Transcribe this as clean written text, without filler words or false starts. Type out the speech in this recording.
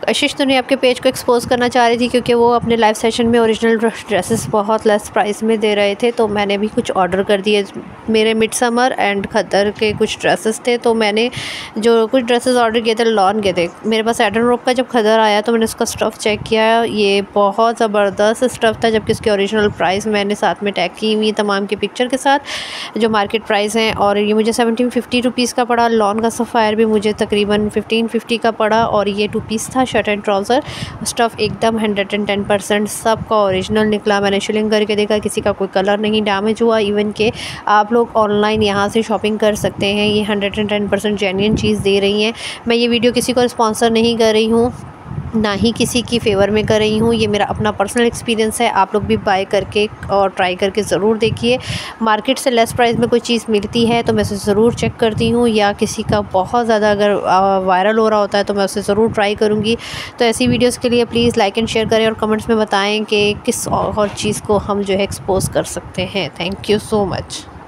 कशिश तो नहीं आपके पेज को एक्सपोज करना चाह रही थी, क्योंकि वो अपने लाइव सेशन में ओरिजिनल ड्रेसेस बहुत लेस प्राइस में दे रहे थे, तो मैंने भी कुछ ऑर्डर कर दिए। मेरे मिड समर एंड खद्दर के कुछ ड्रेसेस थे, तो मैंने जो कुछ ड्रेसेस ऑर्डर किए थे लॉन के थे। मेरे पास एडन रोप का जब खद्दर आया तो मैंने उसका स्टफ़ चेक किया, ये बहुत ज़बरदस्त स्टफ़ था, जबकि उसकी ओरिजिनल प्राइस मैंने साथ में टैग की हुई तमाम के पिक्चर के साथ जो मार्केट प्राइस हैं, और ये मुझे 1750 रुपीज़ का पड़ा। लॉन का सफ़ायर भी मुझे तकरीबन 1550 का पड़ा, और ये 2 पीस था, शर्ट एंड ट्राउज़र। स्टफ़ एकदम 110% सबका ओरिजिनल निकला। मैंने शिलिंग करके देखा, किसी का कोई कलर नहीं डैमेज हुआ। इवन के आप लोग ऑनलाइन यहाँ से शॉपिंग कर सकते हैं, ये 110% जेन्युइन चीज़ दे रही हैं। मैं ये वीडियो किसी को स्पॉन्सर नहीं कर रही हूँ, ना ही किसी की फ़ेवर में कर रही हूँ, ये मेरा अपना पर्सनल एक्सपीरियंस है। आप लोग भी बाय करके और ट्राई करके ज़रूर देखिए। मार्केट से लेस प्राइस में कोई चीज़ मिलती है तो मैं उसे ज़रूर चेक करती हूँ, या किसी का बहुत ज़्यादा अगर वायरल हो रहा होता है तो मैं उसे ज़रूर ट्राई करूँगी। तो ऐसी वीडियोज़ के लिए प्लीज़ लाइक एंड शेयर करें और कमेंट्स में बताएँ कि किस और चीज़ को हम जो है एक्सपोज़ कर सकते हैं। Thank you so much.